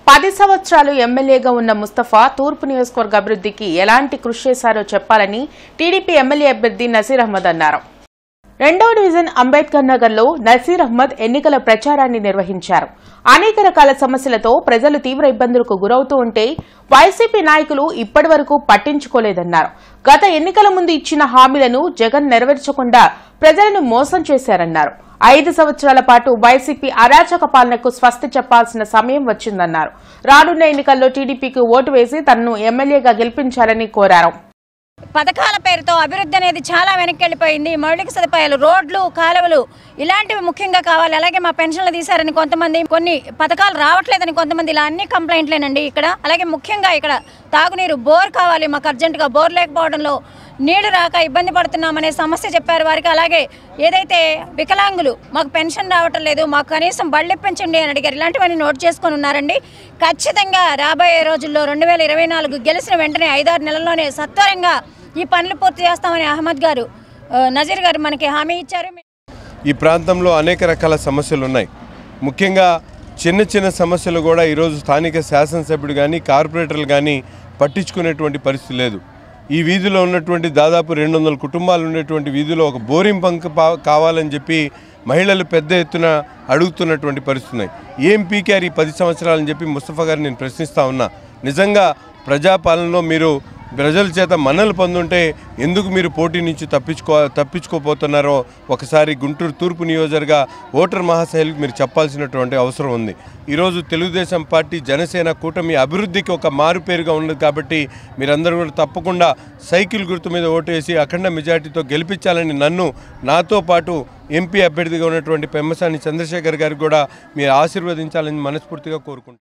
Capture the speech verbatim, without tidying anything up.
పది సంవత్సరాలు ఎమ్మెల్యేగా ఉన్న ముస్తఫా తూర్పు నియోజకవర్గ అభివృద్ధికి ఎలాంటి కృషి చేశారో చెప్పాలని టీడీపీ ఎమ్మెల్యే అభ్యర్థి నసీర్ అహ్మద్ అన్నారు. రెండవ డివిజన్ అంబేద్కర్ నగర్ లో నసీర్ అహ్మద్ ఎన్నికల ప్రచారాన్ని నిర్వహించారు. అనేక రకాల సమస్యలతో ప్రజలు తీవ్ర ఇబ్బందులకు గురవుతూ ఉంటే వైసీపీ నాయకులు ఇప్పటి వరకు పట్టించుకోలేదన్నారు. గత ఎన్నికల ముందు ఇచ్చిన హామీలను జగన్ నెరవేర్చకుండా ప్రజలను మోసం చేశారన్నారు. ఐదు సంవత్సరాల పాటు వైసీపీ అరాచక పాలనకు స్వస్తి చెప్పాల్సిన సమయం వచ్చిందన్నారు. రానున్న ఎన్నికల్లో టీడీపీకి ఓటు వేసి తనను ఎమ్మెల్యేగా గెలిపించాలని కోరారు. పథకాల పేరుతో అభివృద్ధి అనేది చాలా వెనక్కి వెళ్ళిపోయింది. మౌలిక సదుపాయాలు, రోడ్లు, కాలువలు ఇలాంటివి ముఖ్యంగా కావాలి. అలాగే మా పెన్షన్లు తీశారని కొంతమంది, కొన్ని పథకాలు రావట్లేదని కొంతమంది, ఇలా అన్ని కంప్లైంట్లేనండి ఇక్కడ. అలాగే ముఖ్యంగా ఇక్కడ తాగునీరు, బోర్ కావాలి మాకు అర్జెంటుగా. బోర్ లేకపోవడంలో నీళ్లు రాక ఇబ్బంది పడుతున్నామనే సమస్య చెప్పారు వారికి. అలాగే ఏదైతే వికలాంగులు మాకు పెన్షన్ రావటం లేదు, మాకు కనీసం బళ్ళు ఇప్పించండి అని అడిగారు. ఇలాంటివన్నీ నోట్ చేసుకొని ఉన్నారండి. ఖచ్చితంగా రాబోయే రోజుల్లో రెండు వేల ఇరవై నాలుగు గెలిచిన వెంటనే ఐదారు నెలల్లోనే సత్వరంగా ఈ పనులు పూర్తి చేస్తామని అహ్మద్ గారు, నజీర్ గారు మనకి హామీ ఇచ్చారు. ఈ ప్రాంతంలో అనేక రకాల సమస్యలు ఉన్నాయి. ముఖ్యంగా చిన్న చిన్న సమస్యలు కూడా ఈరోజు స్థానిక శాసనసభ్యుడు కానీ కార్పొరేటర్లు కానీ పట్టించుకునేటువంటి పరిస్థితి లేదు. ఈ వీధిలో ఉన్నటువంటి దాదాపు రెండు వందల కుటుంబాలు ఉన్నటువంటి వీధిలో ఒక బోరింగ్ పంక్ కావాలని చెప్పి మహిళలు పెద్ద ఎత్తున అడుగుతున్నటువంటి పరిస్థితి ఉన్నాయి. ఏం పీకారు ఈ పది సంవత్సరాలని చెప్పి ముస్తఫా గారిని నేను ప్రశ్నిస్తూ ఉన్నా. నిజంగా ప్రజాపాలనలో మీరు ప్రజల చేత మన్నలు పొందుంటే ఎందుకు మీరు పోటీ నుంచి తప్పించుకో తప్పించుకోపోతున్నారో ఒకసారి గుంటూరు తూర్పు నియోజకవర్గ ఓటర్ మహాశైలికి మీరు చెప్పాల్సినటువంటి అవసరం ఉంది. ఈరోజు తెలుగుదేశం పార్టీ, జనసేన కూటమి అభివృద్ధికి ఒక మారుపేరుగా ఉన్నది కాబట్టి మీరందరూ కూడా తప్పకుండా సైకిల్ గుర్తు మీద ఓటు వేసి అఖండ మెజార్టీతో గెలిపించాలని నన్ను, నాతో పాటు ఎంపీ అభ్యర్థిగా ఉన్నటువంటి పెమ్మసాని చంద్రశేఖర్ గారికి కూడా మీరు ఆశీర్వదించాలని మనస్ఫూర్తిగా కోరుకుంటున్నాను.